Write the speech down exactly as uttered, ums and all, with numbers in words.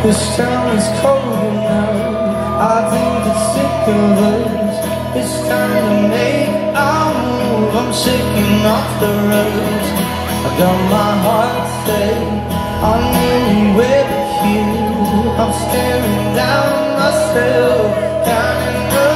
This town is cold now. I think it's sick of us. It's time to make our move. I'm shaking off the roads. I got my heart set on anywhere but you. I'm staring down myself, counting up